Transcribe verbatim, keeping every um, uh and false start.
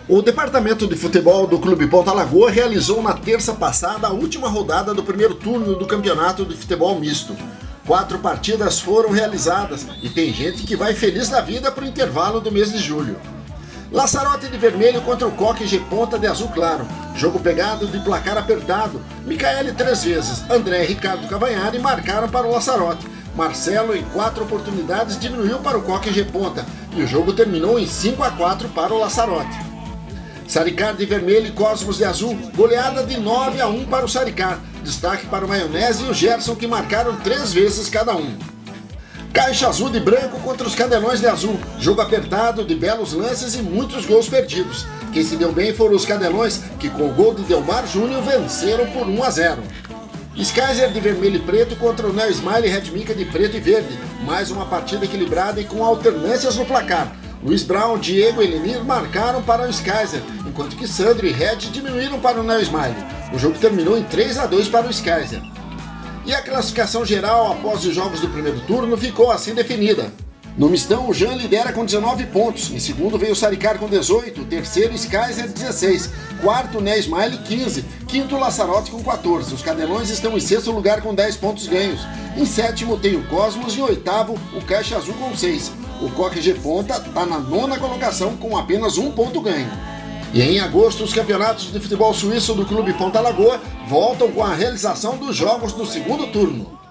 O departamento de futebol do Clube Ponta Lagoa realizou na terça passada a última rodada do primeiro turno do campeonato de futebol misto. Quatro partidas foram realizadas e tem gente que vai feliz da vida para o intervalo do mês de julho. Laçarote de vermelho contra o Coque G Ponta de azul claro. Jogo pegado de placar apertado. Micaele três vezes, André e Ricardo Cavanhari marcaram para o Laçarote. Marcelo, em quatro oportunidades, diminuiu para o Coque G Ponta e o jogo terminou em cinco a quatro para o Laçarote. Saricar de vermelho e Cosmos de azul, goleada de nove a um para o Saricar. Destaque para o Maionese e o Gerson, que marcaram três vezes cada um. Caixa azul de branco contra os Cadelões de azul. Jogo apertado, de belos lances e muitos gols perdidos. Quem se deu bem foram os Cadelões, que com o gol de Delmar Júnior venceram por um a zero. Skyzer de vermelho e preto contra o Neo Smile Red Mica de preto e verde. Mais uma partida equilibrada e com alternâncias no placar. Luiz Brown, Diego e Lenir marcaram para o Skyzer, enquanto que Sandro e Red diminuíram para o Neo Smile. O jogo terminou em três a dois para o Skyzer. E a classificação geral após os jogos do primeiro turno ficou assim definida. No mistão, o Jean lidera com dezenove pontos, em segundo veio o Saricar com dezoito, terceiro Skyzer dezesseis, quarto Neo Smile quinze, quinto Laçarote com quatorze. Os Cadelões estão em sexto lugar com dez pontos ganhos. Em sétimo tem o Cosmos e em oitavo o Caixa Azul com seis. O Coque G Ponta está na nona colocação com apenas um ponto ganho. E em agosto, os campeonatos de futebol suíço do Clube Ponta Lagoa voltam com a realização dos jogos do segundo turno.